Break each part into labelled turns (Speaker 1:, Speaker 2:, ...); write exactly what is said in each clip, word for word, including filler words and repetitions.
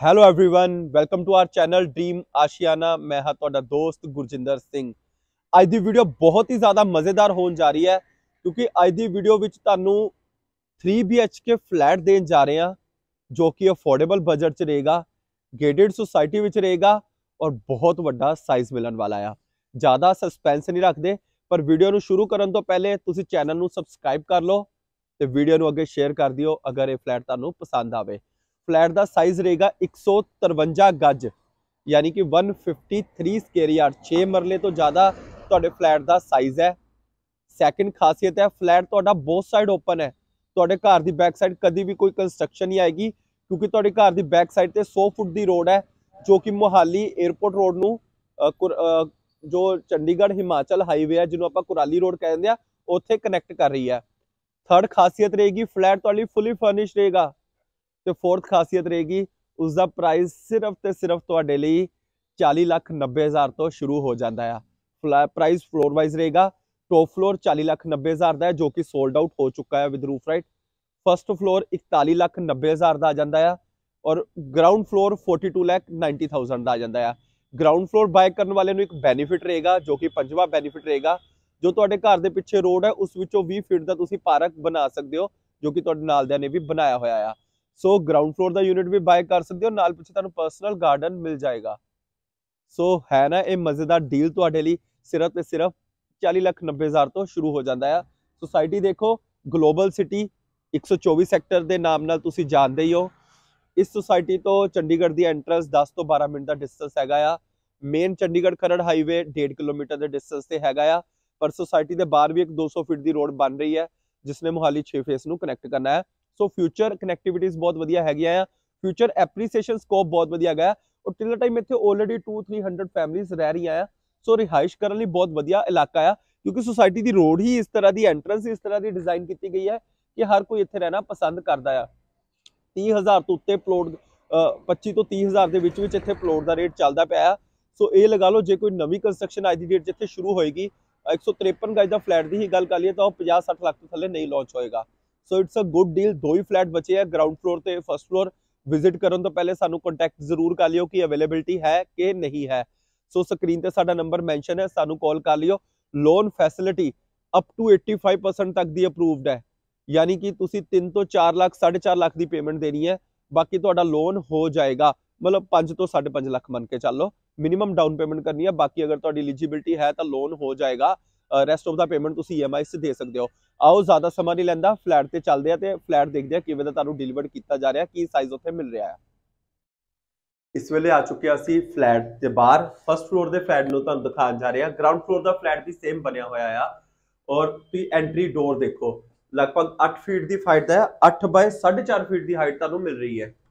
Speaker 1: Hello everyone welcome to our channel dream Aashiyana. ਮੈਂ ਹਾਂ ਤੁਹਾਡਾ ਦੋਸਤ ਗੁਰਜਿੰਦਰ ਸਿੰਘ। ਅੱਜ ਦੀ ਵੀਡੀਓ ਬਹੁਤ ਹੀ ਜ਼ਿਆਦਾ ਮਜ਼ੇਦਾਰ ਹੋਣ ਜਾ ਰਹੀ ਹੈ ਕਿਉਂਕਿ ਅੱਜ ਦੀ ਵੀਡੀਓ ਵਿੱਚ ਤੁਹਾਨੂੰ three B H K flat देन जा रहे हैं जो कि अफोर्डेबल बजट च रहेगा, गेटेड सोसाइटी विच रहेगा और बहुत वड्डा साइज मिलन वाला है। ज़्यादा सस्पेंस नहीं रखते पर वीडियो ਨੂੰ शुरू करन तो पहले तुसी चैनल ਨੂੰ सबसक्राइब कर लो ਤੇ ਵੀਡੀਓ ਨੂੰ ਅੱਗੇ ਸ਼ੇਅਰ ਕਰ ਦਿਓ ਅਗਰ ਇਹ ਫਲੈਟ ਤੁਹਾਨੂੰ ਪਸੰਦ ਆਵੇ। फ्लैट का साइज रहेगा एक सौ तिरवंजा गज यानी कि एक सौ तिरेपन स्केयर यार्ड, छे मरले तो ज़्यादा तुहाडे फ्लैट का साइज है। सैकेंड खासियत है फ्लैट तुहाडा बोथ साइड ओपन है, तुहाडे घर की बैक साइड कभी भी कोई कंस्ट्रक्शन नहीं आएगी क्योंकि तुहाडे घर की बैक साइड ते सौ फुट की रोड है जो कि मोहाली एयरपोर्ट रोड नू जो चंडीगढ़ हिमाचल हाईवे है जिन्होंने आपां कुराली रोड कहते हैं उत्थे कनैक्ट कर रही है। थर्ड खासियत रहेगी फ्लैट तुहाडी फुली फर्निश रहेगा। तो फोर्थ खासियत रहेगी उसका प्राइस सिर्फ तो सिर्फ तुहाडे लई चालीस लाख नब्बे हज़ार तो शुरू हो जाता है। प्राइस फ्लोर वाइज रहेगा। टॉप फ्लोर चालीस लाख नब्बे हज़ार का है जो कि सोल्ड आउट हो चुका है with roof right. First floor इकतालीस लाख नब्बे हज़ार का आ जाता है और ground floor forty two lakh ninety thousand का आ जाता है। ग्राउंड फ्लोर बाय करने वाले एक बेनीफिट रहेगा जो कि पंजवा बेनीफिट रहेगा जो तुहाडे घर के पिछे रोड है उस विचों बीस फीट का तुसीं पार्क बना सकते हो जो कि तुहाडे नालदियां ने भी बनाया होया है। सो ग्राउंड फ्लोर का यूनिट भी बाय कर सकते हो, नाल पिछे तुहानूं पर्सनल गार्डन मिल जाएगा। सो so, है ना ये मजेदार डील तुहाडे लई सिर्फ ते सिर्फ चालीस लाख नब्बे हज़ार तो शुरू हो जाता है। सोसाइटी देखो ग्लोबल सिटी एक सौ चौबीस सैक्टर के नाम नाल तुसीं जानदे ही हो। इस सोसाइटी तो चंडीगढ़ की एंट्रेंस दस तो बारह मिनट का डिस्टेंस हैगा आ। मेन चंडीगढ़ खरड़ हाईवे डेढ़ किलोमीटर के डिस्टेंस से हैगा आ पर सोसाइटी के बाहर भी एक दो सौ फीट की रोड बन रही है जिसने मोहाली छे फेस नूं कनैक्ट करना है। सो फ्यूचर कनैक्टिविटीज़ बहुत वधिया हैगी आ, फ्यूचर एप्रीसीएशन स्कोप बहुत वधिया हैगा और टिल टाइम इत्थे already two three hundred families रह रही हैं। सो रिहाइश करने लई बहुत वधिया इलाका है क्योंकि सोसाइटी की रोड ही इस तरह की एंट्रेंस इस तरह की डिजाइन की गई है कि हर कोई इत्थे रहना पसंद करता है। तीह हज़ार तो उत्ते प्लॉट पच्ची तो तीह हज़ार के विच विच इत्थे प्लॉट का रेट चलता पाया। सो ये लगा लो जे कोई नवी कंस्ट्रक्शन अज की डेट जिथे शुरू होएगी एक सौ तिरपन गज का फ्लैट की ही गल कर लीए तो पचास सठ लाख तो थले नहीं लॉन्च होएगा। So it's a good deal. दो ही फ्लैट बचे हैं ग्राउंड फ्लोर ते फर्स्ट फ्लोर। विजिट करन तो पहले सानू कॉन्टैक्ट जरूर कर लियो कि अवेलेबिलिटी है कि नहीं है। सो स्क्रीन ते साडा नंबर मैंशन है, सानू कॉल कर लियो। लोन फैसिलिटी अप टू पचासी परसेंट तक दी अप्रूव्ड है यानी कि तुसी तीन तो चार लाख साढ़े चार लाख की पेमेंट देनी है, बाकी तुहाडा लोन हो जाएगा। मतलब पांच तो साढ़े पांच लाख मन के चलो मिनिमम डाउन पेमेंट करनी है, बाकी अगर तुहाडी एलिजिबिलिटी है तो लोन हो जाएगा। रेस्ट ऑफ द पेमेंट तुसी ई एम आई से दे सकते हो। आओ ज़्यादा समा नहीं लैंदा, फ्लैट ते चलते हैं तो फ्लैट देखते हैं किवें दा तुहानूं डिलीवर किया जा रहा, की साइज उत्थे मिल रहा है। इस वेले आ चुके असी फ्लैट के बाहर। फर्स्ट फ्लोर के फ्लैट नूं तुहानूं दिखाउण जा रहे हैं। ग्राउंड फ्लोर का फ्लैट भी सेम बनया होया है और तुसीं एंट्री डोर देखो लगभग अठ फीट की हाइट है, अठ बाय साढ़े चार फीट की हाइट तुहानूं मिल रही है।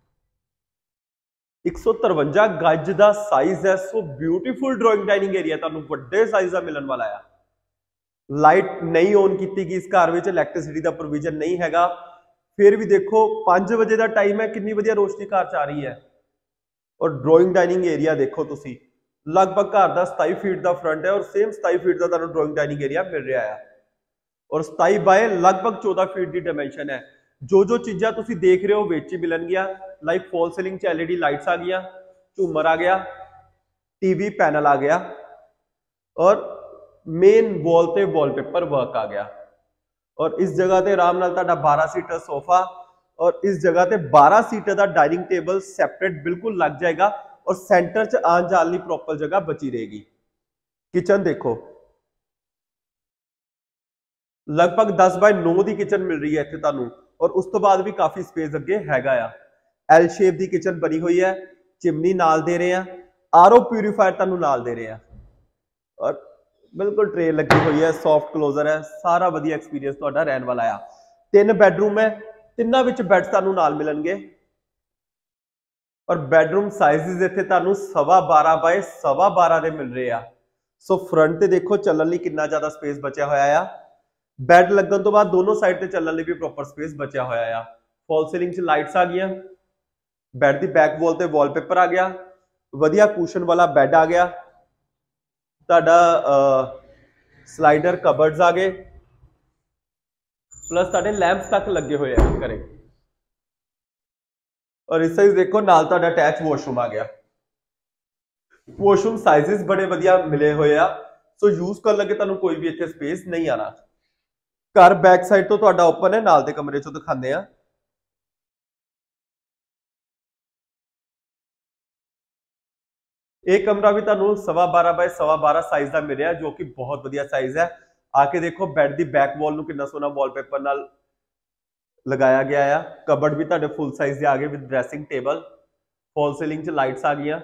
Speaker 1: एक सौ तिरवंजा गज का साइज है। So beautiful drawing dining area तुहानूं वड्डे साइज का मिलण वाला है। लाइट नहीं ऑन की गई इस घर में, इलैक्ट्रिसिटी का प्रोविजन नहीं हैगा। फिर भी देखो पांच बजे का टाइम है, कितनी वधिया रोशनी घर च आ रही है। और ड्राइंग डाइनिंग एरिया देखो तुसी लगभग घर का सताई फीट का फ्रंट है और सेम सताई फीट का तुहानूं ड्राइंग डाइनिंग एरिया मिल रहा है और सताई बाय लगभग चौदह फीट की डायमेंशन है। जो जो चीज़ां तुसी देख रहे हो विच ही मिलणगियां। लाइक फॉल सीलिंग च एल ई डी लाइट्स आ गई, झूमर आ गया, टीवी पैनल आ गया और मेन वॉल ते वॉलपेपर वर्क आ गया। और इस जगह ते आराम नाल तुहाडा बारह सीटर सोफा और इस जगह ते बारह सीटर का डाइनिंग टेबल सैपरेट बिल्कुल लग जाएगा और सेंटर च आन जान लई प्रॉपर जगह बची रहेगी। किचन देखो लगभग दस बाय नौ की किचन मिल रही है इत्थे तुहानूं और उस तो बाद भी काफी स्पेस अगे हैगा आ। एल शेप की किचन बनी हुई है, चिमनी नाल दे रहे हैं, आर ओ प्यूरीफायर तुहानूं नाल दे रहे हैं और बिल्कुल ट्रे लगी हुई है, सॉफ्ट क्लोजर है, सारा वधिया एक्सपीरियंस तुहाडा रहने वाला है। तीन बैडरूम है, तिन्नां विच बेड्स तुहानूं नाल मिलणगे और बैडरूम साइज़ इत्थे तुहानूं सवा बारह बाय सवा बारह दे मिल रहे हैं। सो फ्रंट ते देखो चलण लई कितना ज्यादा स्पेस बचा होया है। बैड लगन तो बाद दोनों साइड ते चलण लई भी प्रॉपर स्पेस बचा होया है। फॉल सीलिंग च लाइट्स आ गई, बैड दी बैक वॉल ते वॉलपेपर आ गया, वधिया कुशन वाला बैड आ गया, तुहाडा स्लाइडर कबर्ड्स आ गए प्लस तुहाडे लैंप्स तक लगे हुए हैं घरे। और इस साइज देखो नाल तुहाडा अटैच वॉशरूम आ गया। वॉशरूम साइजेस बड़े वधिया मिले हुए आ, सो यूज कर लगे तुहानू कोई भी इत्थे स्पेस नहीं आना। घर बैक साइड तो तुहाडा ओपन है, नाल दे कमरे चों दिखाने आ। एक कमरा भी तुहानू सवा बारह बाय सवा बारह साइज का मिलिया, जो कि बहुत वधिया साइज है। आके देखो बैड दी बैक वॉल नू कितना सोहना वॉलपेपर नाल लगाया गया है। कबर्ड भी तुहाडे फुल साइज दे आ गए with dressing table, fall ceiling च लाइट्स आ गई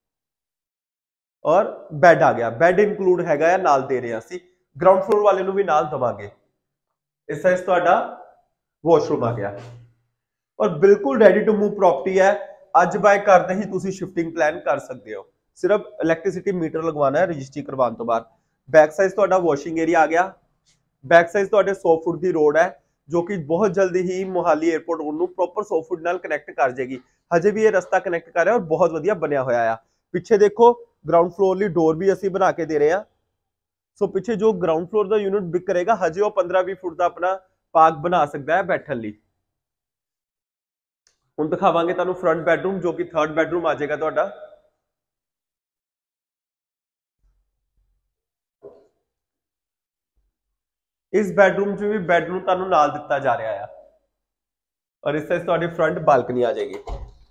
Speaker 1: और बैड आ गया। बैड इंक्लूड हैगा है नाल दे रहे हैं असी, ग्राउंड फ्लोर वाले नू भी नाल दवांगे। इस साइज तुहाडा वॉशरूम आ गया और बिल्कुल रेडी टू मूव प्रॉपर्टी है। अज बाय करते ही तुसी शिफ्टिंग प्लान कर सकते हो, सिर्फ इलैक्ट्रिसिटी मीटर लगवाना है रजिस्ट्री करवाने तो बाद। बैक साइज तुहाडा वॉशिंग एरिया आ गया। बैक साइज तुहाडे सौ फुट की रोड है, जो कि बहुत जल्दी ही मोहाली एयरपोर्ट रोड नू प्रॉपर सौ फुट नाल कनेक्ट कर जाएगी। हजे भी ये रास्ता कनेक्ट कर रहा है और बहुत वधिया बनया होया है। पिछे देखो ग्राउंड फ्लोर ली डोर भी असी बना के दे रहे हैं। सो पिछे जो ग्राउंड फ्लोर का यूनिट बिक करेगा हजे वो पंद्रह बीस फुट का अपना पार्क बना सकता है बैठन ली। हुण दिखावांगे तुहानू फ्रंट बैडरूम, जो कि थर्ड बैडरूम आ जाएगा तुहाडा। इस बैडरूम च भी बैडरूम तुहानू नाल दिता जा रहा है और इस साइड तुहाडी फ्रंट बालकनी आ जाएगी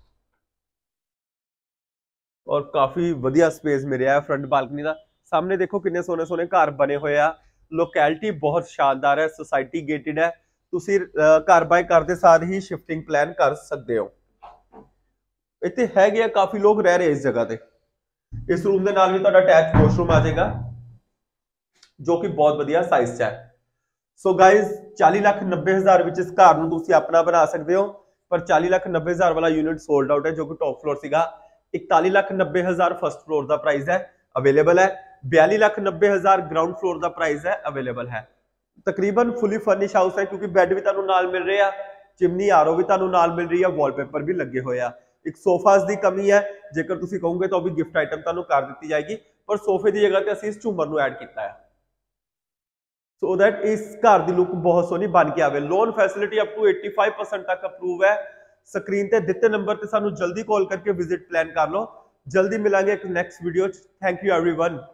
Speaker 1: और काफी वधिया स्पेस मिल रहा है फ्रंट बालकनी का। सामने देखो कितने सोने सोने घर बने हुए आ। लोकैलिटी बहुत शानदार है, सोसाइटी गेटेड है। तुसी घर बाय करते साथ ही शिफ्टिंग प्लान कर सकते हो। इत्थे हैगे काफी लोग रह रहे इस जगह पे। इस रूम के नाल भी तुहाडा अटैच वॉशरूम आ जाएगा, जो कि बहुत वधिया साइज च है। सो गाइज चालीस लाख नब्बे हजार विच इस घर नूं तुसीं अपना बना सकते हो, पर चालीस लाख नब्बे हजार वाला यूनिट सोल्ड आउट है, जो कि टॉप फ्लोर सीगा। इकतालीस लाख नब्बे हजार फर्स्ट फ्लोर का प्राइस है, अवेलेबल है। बयालीस लाख नब्बे हजार ग्राउंड फ्लोर का प्राइस है, अवेलेबल है। तकरीबन फुली फर्निश हाउस है, क्योंकि बैड भी तुहानू नाल मिल रहे हैं, चिमनी आरो भी तुहानू नाल मिल रही है, वॉलपेपर भी लगे हुए हैं। एक सोफाज की कमी है, जेकर तुसीं कहोगे तो भी गिफ्ट आइटम तुहानू कर दी जाएगी, पर सोफे की जगह ते असीं इस झूमर नू ऐड किया है, सो दैट इस घर की लुक बहुत सोहनी बन के आवे। लोन फैसिलिटी अप टू पचासी परसेंट तक अप्रूव है। स्क्रीन ते दिते नंबर ते सानू जल्दी कॉल करके विजिट प्लान कर लो। जल्दी मिलांगे एक next video. Thank you everyone.